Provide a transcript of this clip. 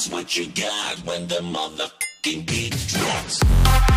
That's what you got when the motherfucking beat drops.